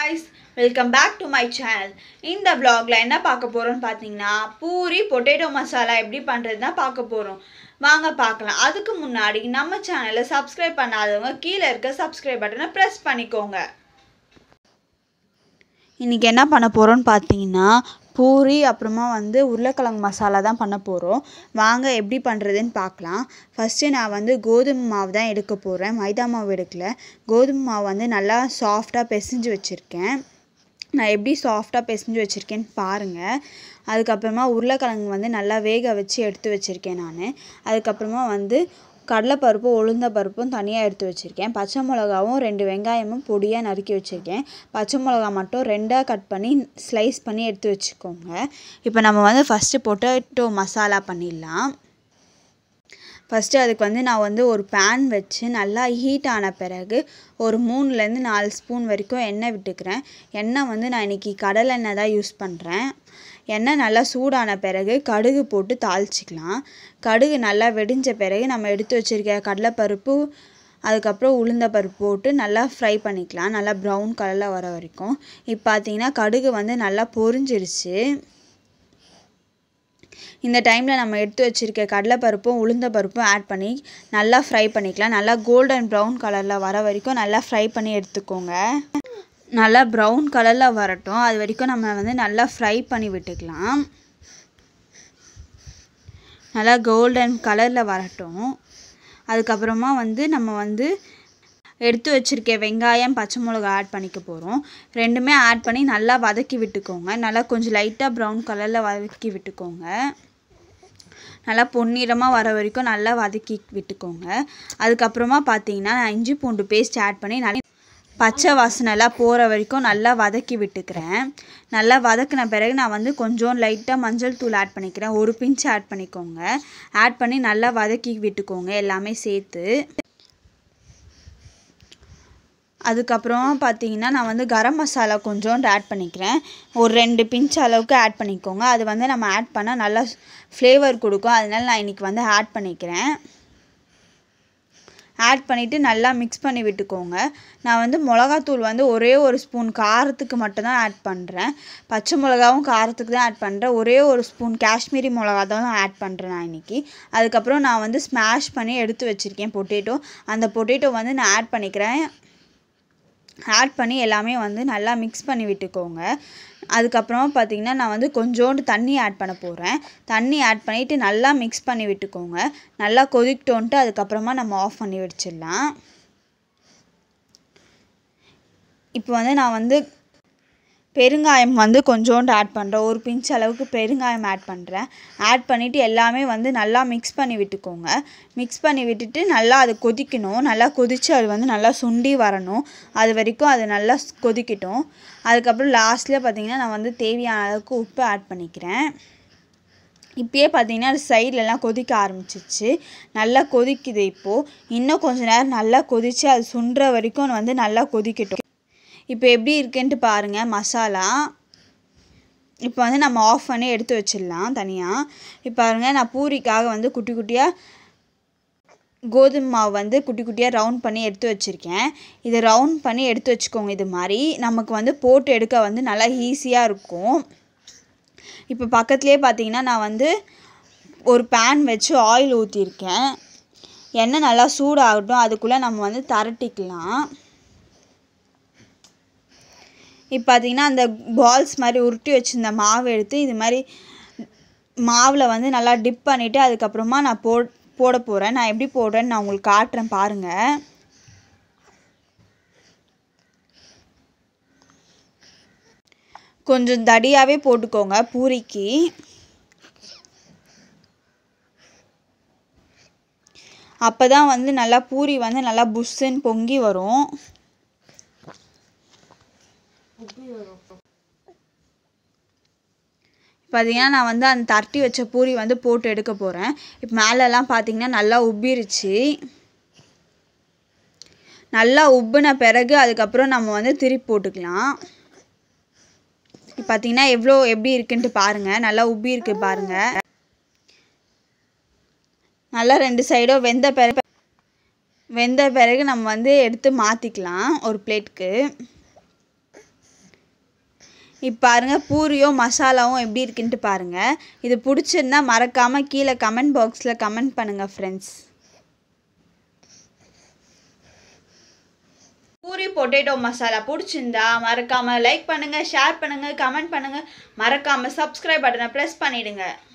guys, welcome back to my channel. இந்த vlogல என்ன பார்க்க போறோம்னு பாத்தீங்கன்னா பூரி பொட்டேட்டோ மசாலா எப்படி பண்றதுன்னா பார்க்க போறோம். வாங்க பார்க்கலாம். அதுக்கு முன்னாடி நம்ம சேனலை சப்ஸ்கிரைப் பண்ணாதவங்க கீழ இருக்க சப்ஸ்கிரைப் பட்டனை பிரஸ் பண்ணிக்கோங்க. இன்னைக்கு என்ன பண்ண போறோம்னு பாத்தீங்கன்னா பூரி அப்புறமா உருளைக்கிழங்கு மசாலா தான் பண்ண போறோம். வாங்க எப்படி பண்றதுன்னு பார்க்கலாம். ஃபர்ஸ்ட் நான் கோதுமை மாவு தான் எடுக்க போறேன். மைதா மாவு எடுக்கல. கோதுமை மாவு நல்லா சாஃப்ட்டா பிசைஞ்சு வச்சிருக்கேன். நான் எப்படி சாஃப்ட்டா பிசைஞ்சு வச்சிருக்கேன்னு பாருங்க. அதுக்கு அப்புறமா உருளைக்கிழங்கு நல்லா வேக வச்சு எடுத்து வச்சிருக்கேன் நான். அதுக்கு அப்புறமா கடலைப்பருப்பு உளுந்த பருப்பும் தனியாக எடுத்து வச்சுருக்கேன். பச்சை மிளகாவும் 2 வெங்காயமும் பொடியாக நறுக்கி வச்சுருக்கேன். பச்சை மிளகா மட்டும் 2ஆக கட் பண்ணி ஸ்லைஸ் பண்ணி எடுத்து வச்சுக்கோங்க. இப்போ நம்ம ஃபஸ்ட்டு பொட்டேட்டோ மசாலா பண்ணிடலாம். ஃபஸ்ட்டு அதுக்கு நான் ஒரு பேன் வச்சு நல்லா ஹீட் ஆன பிறகு ஒரு 3லேருந்து 4 ஸ்பூன் வரைக்கும் எண்ணெய் விட்டுக்கிறேன். எண்ணெய் நான் இன்றைக்கி கடலெண்ணெய் தான் யூஸ் பண்ணுறேன். எண்ணெய் நல்லா சூடான பிறகு கடுகு போட்டு தாளிச்சிக்கலாம். கடுகு நல்லா வெடிஞ்ச பிறகு நம்ம எடுத்து வச்சுருக்க கடலைப்பருப்பு அதுக்கப்புறம் உளுந்த பருப்பு போட்டு நல்லா ஃப்ரை பண்ணிக்கலாம். நல்லா ப்ரௌன் கலரில் வர வரைக்கும். இப்போ பார்த்தீங்கன்னா கடுகு நல்லா பொரிஞ்சிருச்சு. இந்த டைமில் நம்ம எடுத்து வச்சுருக்க கடலைப்பருப்பும் உளுந்த பருப்பும் ஆட் பண்ணி நல்லா ஃப்ரை பண்ணிக்கலாம். நல்லா கோல்டன் ப்ரௌன் கலரில் வர வரைக்கும் நல்லா ஃப்ரை பண்ணி எடுத்துக்கோங்க. நல்லா ப்ரௌன் கலரில் வரட்டும். அது வரைக்கும் நம்ம நல்லா ஃப்ரை பண்ணி விட்டுக்கலாம். நல்லா கோல்டன் கலரில் வரட்டும். அதுக்கப்புறமா நம்ம எடுத்து வச்சுருக்க வெங்காயம் பச்சை மிளகா ஆட் பண்ணிக்க போகிறோம். ரெண்டுமே ஆட் பண்ணி நல்லா வதக்கி விட்டுக்கோங்க. நல்லா கொஞ்சம் லைட்டாக ப்ரௌன் கலரில் வதக்கி விட்டுக்கோங்க. நல்லா பொன்னிறமாக வர வரைக்கும் நல்லா வதக்கி விட்டுக்கோங்க. அதுக்கப்புறமா பார்த்தீங்கன்னா நான் இஞ்சி பூண்டு பேஸ்ட் ஆட் பண்ணி நல்லா பச்சை வாசனைலாம் போகிற வரைக்கும் நல்லா வதக்கி விட்டுக்கிறேன். நல்லா வதக்கின பிறகு நான் கொஞ்சம் லைட்டாக மஞ்சள் தூள் ஆட் பண்ணிக்கிறேன். ஒரு பிஞ்ச் ஆட் பண்ணிக்கோங்க. ஆட் பண்ணி நல்லா வதக்கி விட்டுக்கோங்க எல்லாமே சேர்த்து. அதுக்கப்புறமா பார்த்தீங்கன்னா நான் கரம் மசாலா கொஞ்சோண்டு ஆட் பண்ணிக்கிறேன். ஒரு 2 பிஞ்ச் அளவுக்கு ஆட் பண்ணிக்கோங்க. அது நம்ம ஆட் பண்ணால் நல்லா ஃப்ளேவர் கொடுக்கும். அதனால நான் இன்றைக்கி ஆட் பண்ணிக்கிறேன். ஆட் பண்ணிவிட்டு நல்லா மிக்ஸ் பண்ணி விட்டுக்கோங்க. நான் மிளகாத்தூள் ஒரே ஒரு ஸ்பூன் காரத்துக்கு மட்டும்தான் ஆட் பண்ணுறேன். பச்சை மிளகாவும் காரத்துக்கு தான் ஆட் பண்ணுறேன். ஒரே ஒரு ஸ்பூன் காஷ்மீரி மிளகா தான் ஆட் பண்ணுறேன் நான் இன்றைக்கி. அதுக்கப்புறம் நான் ஸ்மாஷ் பண்ணி எடுத்து வச்சுருக்கேன் பொட்டேட்டோ. அந்த பொட்டேட்டோ நான் ஆட் பண்ணிக்கிறேன். ஆட் பண்ணி எல்லாமே நல்லா மிக்ஸ் பண்ணி விட்டுக்கோங்க. அதுக்கப்புறமா பார்த்தீங்கன்னா நான் கொஞ்சோண்டு தண்ணி ஆட் பண்ண போகிறேன். தண்ணி ஆட் பண்ணிவிட்டு நல்லா மிக்ஸ் பண்ணி விட்டுக்கோங்க. நல்லா கொதிக்கிட்டோன்ட்டு அதுக்கப்புறமா நம்ம ஆஃப் பண்ணி வச்சிடலாம். இப்போ நான் பெருங்காயம் கொஞ்சோண்டு ஆட் பண்ணுறேன். ஒரு பிஞ்ச் அளவுக்கு பெருங்காயம் ஆட் பண்ணுறேன். ஆட் பண்ணிவிட்டு எல்லாமே நல்லா மிக்ஸ் பண்ணி விட்டுக்கோங்க. மிக்ஸ் பண்ணி விட்டுட்டு நல்லா அது கொதிக்கணும். நல்லா கொதித்து அது நல்லா சுண்டி வரணும். அது வரைக்கும் அது நல்லா கொதிக்கட்டும். அதுக்கப்புறம் லாஸ்ட்டில் பார்த்திங்கன்னா நான் தேவையான அளவுக்கு உப்பு ஆட் பண்ணிக்கிறேன். இப்போயே பார்த்தீங்கன்னா அது சைட்லலாம் கொதிக்க ஆரம்பிச்சிச்சு. நல்லா கொதிக்குது இப்போது. இன்னும் கொஞ்சம் நேரம் நல்லா கொதித்து அது சுண்டுற வரைக்கும் நல்லா கொதிக்கட்டும். இப்போ எப்படி இருக்குன்ட்டு பாருங்கள் மசாலா. இப்போ நம்ம ஆஃப் பண்ணி எடுத்து வச்சிடலாம் தனியாக. இப்போ பாருங்கள் நான் பூரிக்காக குட்டி குட்டியாக கோதுமை மாவு குட்டி குட்டியாக ரவுண்ட் பண்ணி எடுத்து வச்சுருக்கேன். இதை ரவுண்ட் பண்ணி எடுத்து வச்சுக்கோங்க. இது மாதிரி நமக்கு போட்டு எடுக்க நல்லா ஈஸியாக இருக்கும். இப்போ பக்கத்துலேயே பார்த்தீங்கன்னா நான் ஒரு பேன் வச்சு ஆயில் ஊற்றிருக்கேன். எண்ணெய் நல்லா சூடாகட்டும். அதுக்குள்ளே நம்ம திரட்டிக்கலாம். இப்போ பார்த்தீங்கன்னா அந்த பால்ஸ் மாதிரி உருட்டி வச்சுருந்த மாவு எடுத்து இது மாதிரி மாவில் நல்லா டிப் பண்ணிவிட்டு அதுக்கப்புறமா நான் போட போகிறேன். நான் எப்படி போடுறேன்னு நான் உங்களுக்கு காட்டுறேன் பாருங்கள். கொஞ்சம் தடியாகவே போட்டுக்கோங்க பூரிக்கு. அப்போ தான் நல்லா பூரி நல்லா புஷ்ஷுன்னு பொங்கி வரும். பார்த்தீங்கன்னா நான் அந்த தட்டி வச்ச பூரி போட்டு எடுக்க போகிறேன். இப்போ மேலெல்லாம் பார்த்தீங்கன்னா நல்லா உப்பிருச்சு. நல்லா உப்புன பிறகு அதுக்கப்புறம் நம்ம திருப்பி போட்டுக்கலாம். இப்போ பார்த்தீங்கன்னா எப்படி இருக்குன்ட்டு பாருங்கள். நல்லா உப்பி இருக்கு பாருங்கள். நல்லா 2 சைடும் வெந்த பிறகு நம்ம எடுத்து மாற்றிக்கலாம் ஒரு பிளேட்டுக்கு. இப்போ பாருங்கள் பூரியும் மசாலாவும் எப்படி இருக்குன்ட்டு பாருங்கள். இது பிடிச்சிருந்தா மறக்காமல் கீழே கமெண்ட் பாக்ஸில் கமெண்ட் பண்ணுங்கள் ஃப்ரெண்ட்ஸ். பூரி பொட்டேட்டோ மசாலா பிடிச்சிருந்தா மறக்காமல் லைக் பண்ணுங்கள், ஷேர் பண்ணுங்கள், கமெண்ட் பண்ணுங்கள், மறக்காமல் சப்ஸ்கிரைப் பட்டனை ப்ரெஸ் பண்ணிவிடுங்க.